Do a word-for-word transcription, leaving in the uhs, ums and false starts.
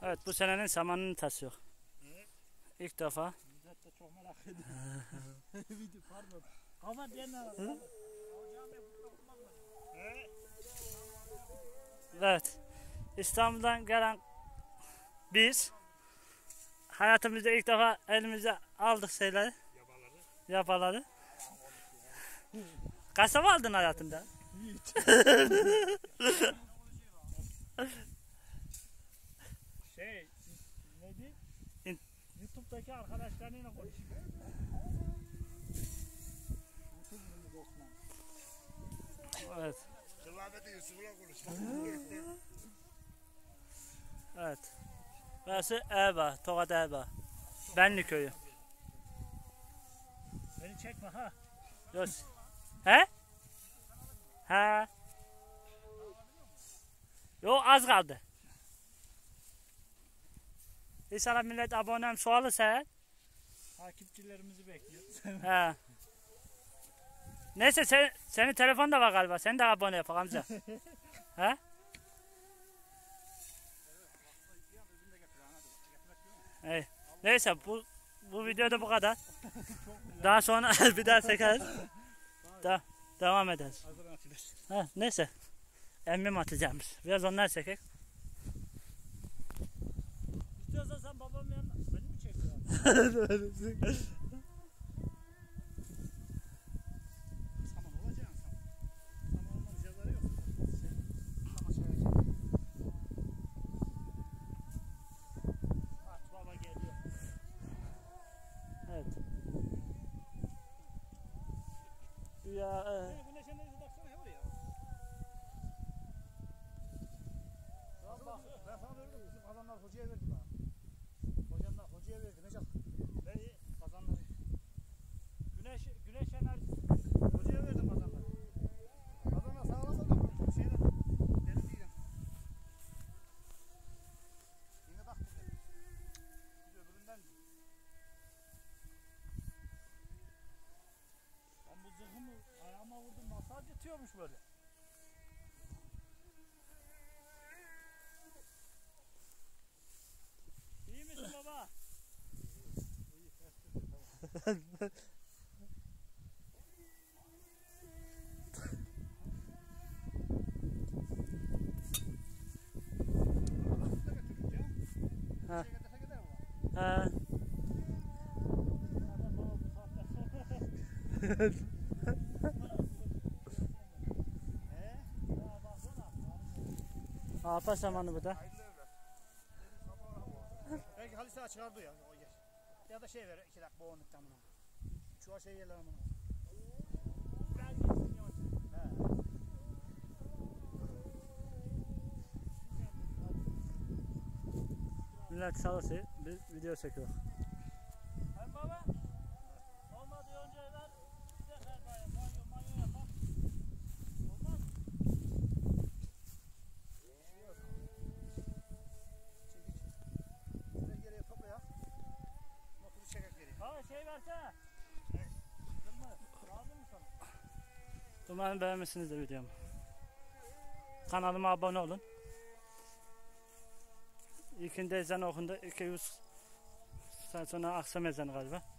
Evet, bu senenin samanını tasıyor. Evet. İlk defa. Millet de çok merak ediyor. Video pardon. Kafa diyenler var. Evet. İstanbul'dan gelen biz hayatımızda ilk defa elimize aldık şeyleri. Yabaları. Yabaları. Kaç defa aldın hayatında? Hiç. Şey, neydi? İn- YouTube'daki arkadaşlarıyla konuşuyor. YouTube'un dostlar. Evet. Kılavete Yusuf'la konuştuk. Evet. Burası Erbaa, Tokat Erbaa. Benli köyü. Beni çekme ha. Yok. He? He. Yo, az kaldı. İnşallah millet abonem çoğalırsa. Takipçilerimizi bekliyoruz. He. Neyse sen, senin telefon da var galiba. Sen de abone yap amca. He? Hey. Neyse bu bu videoda bu kadar. Daha sonra bir daha çekeriz. Da devam ederiz. Hazır atılır. Ha, neyse. Emmim atacağımız. Biraz onlar çekek. İstiyorsan sen babamın yanına. Beni mi çekiyorsun? Saman olacaksın sen. Saman olmanın yazarı yok. Ama şöyle. Aç baba geliyor. Evet. Ya e, Hey, güneş enerjisi baksana he oraya. Lan bak ben sana verdim bizim kazanlar hocaya verdim ha. Hocamlar hocaya verdi Necap. Neyi? Kazanları. Güneş güneş enerjisi. Hocaya verdim kazanları. Kazanlar sağlamasa da bu şeyler. Benim değilim. Yine bak burada. Bir öbüründen. Ben bu zırhımı ayağıma vurdum masaj yatıyormuş böyle. İyi misin baba? İyi, tamam. ha. Ha. Apa zamanı bu da. Belki Halis ağa çıkardı ya. O yer. Ya da şey ver iki dakika boğunluk tamına. Çuva şey yerler amına. Ben gitsin yavaş. He. Millet salası bir video çekiyor. Hem baba. Olmadı önce ver. Bir de ver baya. Banyo banyo yapalım. Olmaz mı? Çekiç. Güzel geriye toplayak. Motoru çekek geriye. Ha şey versene. Ne? Kırma. Lazım mı sana? Umarım beğenmişsinizdir videomu. Kanalıma abone olun. İlkinde ezan okundu. iki yüz saat sonra akşam ezanı galiba.